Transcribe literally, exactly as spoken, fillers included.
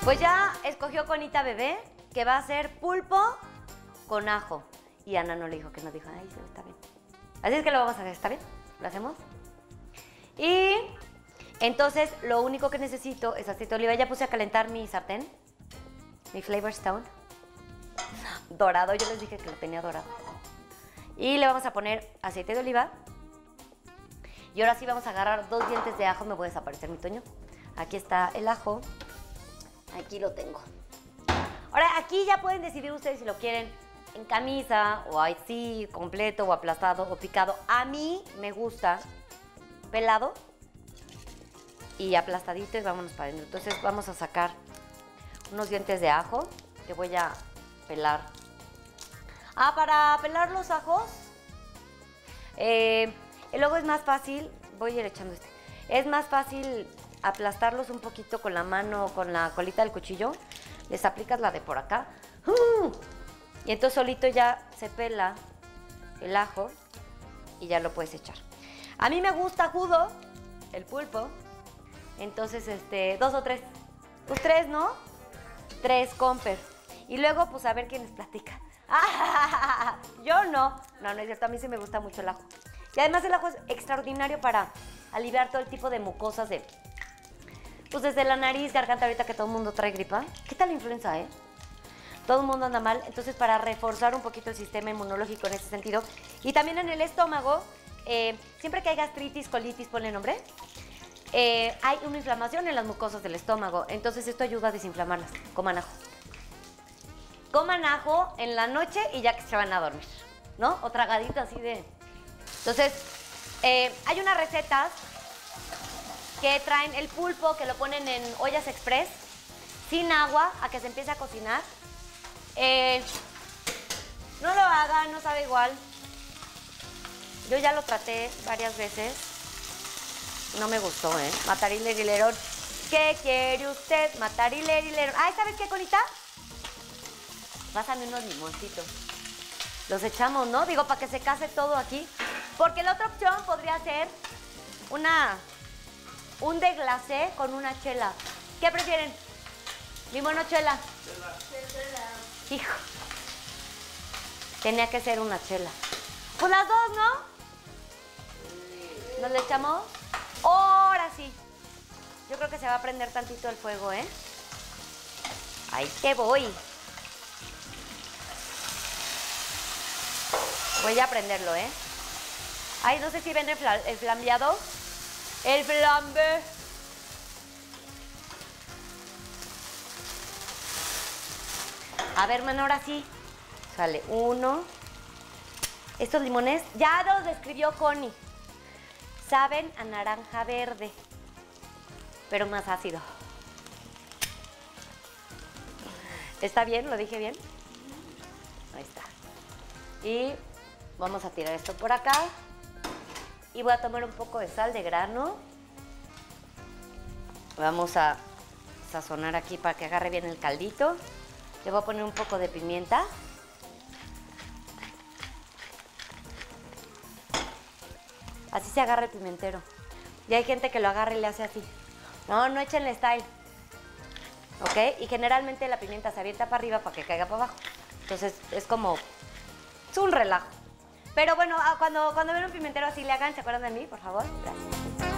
Pues ya escogió Conita bebé, que va a ser pulpo con ajo. Y Ana no le dijo que no, dijo, ay, sí, está bien. Así es que lo vamos a hacer, ¿está bien? ¿Lo hacemos? Y entonces lo único que necesito es aceite de oliva. Ya puse a calentar mi sartén, mi Flavor Stone. Dorado, yo les dije que lo tenía dorado. Y le vamos a poner aceite de oliva. Y ahora sí vamos a agarrar dos dientes de ajo. Me voy a desaparecer mi Toño. Aquí está el ajo. Aquí lo tengo. Ahora, aquí ya pueden decidir ustedes si lo quieren en camisa, o así, completo, o aplastado, o picado. A mí me gusta pelado y aplastadito y vámonos para adentro. Entonces vamos a sacar unos dientes de ajo que voy a pelar. Ah, para pelar los ajos, eh, y luego es más fácil, voy a ir echando este, es más fácil aplastarlos un poquito con la mano o con la colita del cuchillo. Les aplicas la de por acá. ¡Uh! Y entonces solito ya se pela el ajo y ya lo puedes echar. A mí me gusta agudo el pulpo. Entonces, este, dos o tres. Pues tres, ¿no? Tres, comper. Y luego, pues a ver quién les platica. ¡Ah! Yo no. No, no es cierto. A mí sí me gusta mucho el ajo. Y además el ajo es extraordinario para aliviar todo el tipo de mucosas de... Pues desde la nariz, garganta, ahorita que todo el mundo trae gripa. ¿Qué tal la influenza, eh? Todo el mundo anda mal. Entonces, para reforzar un poquito el sistema inmunológico en ese sentido. Y también en el estómago, eh, siempre que hay gastritis, colitis, ponle nombre, eh, hay una inflamación en las mucosas del estómago. Entonces, esto ayuda a desinflamarlas. Coman ajo. Coman ajo en la noche y ya que se van a dormir, ¿no? O tragadito así de... Entonces, eh, hay unas recetas que traen el pulpo, que lo ponen en ollas express, sin agua, a que se empiece a cocinar. Eh, no lo hagan, no sabe igual. Yo ya lo traté varias veces. No me gustó, ¿eh? Matarilerilero. ¿Qué quiere usted? Matarilerilero. Ay, ¿sabes qué, Conita? Pásame unos limoncitos. Los echamos, ¿no? Digo, para que se case todo aquí. Porque la otra opción podría ser una... un deglacé con una chela. ¿Qué prefieren? ¿Limón o chela? Chela. Chela. Hijo. Tenía que ser una chela. Pues las dos, ¿no? ¿Nos le echamos? Ahora sí. Yo creo que se va a prender tantito el fuego, ¿eh? Ahí que voy. Voy a prenderlo, ¿eh? Ay, no sé si ven el, fla el flambeado. El flambe. A ver, mano, ahora sí. Sale uno. Estos limones ya los describió Connie. Saben a naranja verde, pero más ácido. ¿Está bien? ¿Lo dije bien? Ahí está. Y vamos a tirar esto por acá. Y voy a tomar un poco de sal de grano. Vamos a sazonar aquí para que agarre bien el caldito. Le voy a poner un poco de pimienta. Así se agarra el pimentero. Y hay gente que lo agarra y le hace así. No, no échenle style. ¿Ok? Y generalmente la pimienta se avienta para arriba para que caiga para abajo. Entonces es como... es un relajo. Pero bueno, cuando, cuando ven un pimentero así, le hagan, ¿se acuerdan de mí, por favor? Gracias.